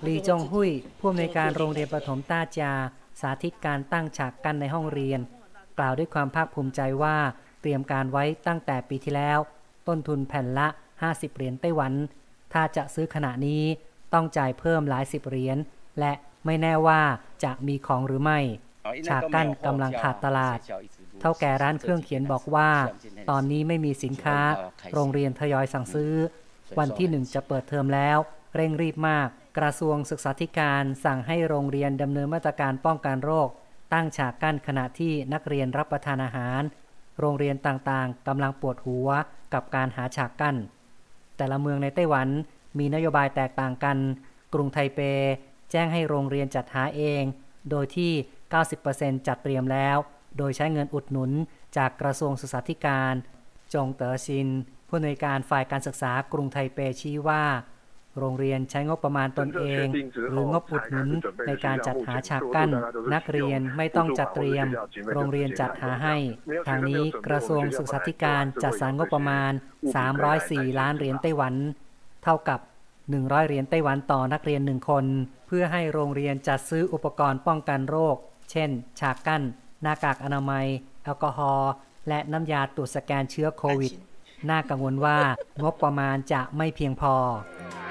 ลีจงหุยผู้อำนวยการโรงเรียนประถมต้าจาสาธิตการตั้งฉากกั้นในห้องเรียนกล่าวด้วยความภาคภูมิใจว่าเตรียมการไว้ตั้งแต่ปีที่แล้วต้นทุนแผ่นละ50 เหรียญไต้หวันถ้าจะซื้อขณะนี้ต้องจ่ายเพิ่มหลาย10 เหรียญและไม่แน่ว่าจะมีของหรือไม่ฉากกั้นกำลังขาดตลาดเท่าแก่ร้านเครื่องเขียนบอกว่าตอนนี้ไม่มีสินค้าโรงเรียนทยอยสั่งซื้อวันที่1จะเปิดเทอมแล้วเร่งรีบมากกระทรวงศึกษาธิการสั่งให้โรงเรียนดำเนินมาตรการป้องกันโรคตั้งฉากกั้นขณะที่นักเรียนรับประทานอาหารโรงเรียนต่างๆกำลังปวดหัวกับการหาฉากกั้นแต่ละเมืองในไต้หวันมีนโยบายแตกต่างกันกรุงไทเปแจ้งให้โรงเรียนจัดหาเองโดยที่ 90% จัดเตรียมแล้วโดยใช้เงินอุดหนุนจากกระทรวงศึกษาธิการจงเต๋อซินผู้อำนวยการฝ่ายการศึกษากรุงไทเปชี้ว่าโรงเรียนใช้งบประมาณตนเองหรืองบอุดหนุนในการจัดหาฉากกั้นนักเรียนไม่ต้องจัดเตรียมโรงเรียนจัดหาให้ทางนี้กระทรวงศึกษาธิการจัดสรรงบประมาณ304 ล้านเหรียญไต้หวันเท่ากับ100 เหรียญไต้หวันต่อนักเรียน1คนเพื่อให้โรงเรียนจัดซื้ออุปกรณ์ป้องกันโรคเช่นฉากกั้นหน้ากากอนามัยแอลกอฮอล์และน้ำยาตรวจสแกนเชื้อโควิดน่ากังวลว่างบประมาณจะไม่เพียงพอ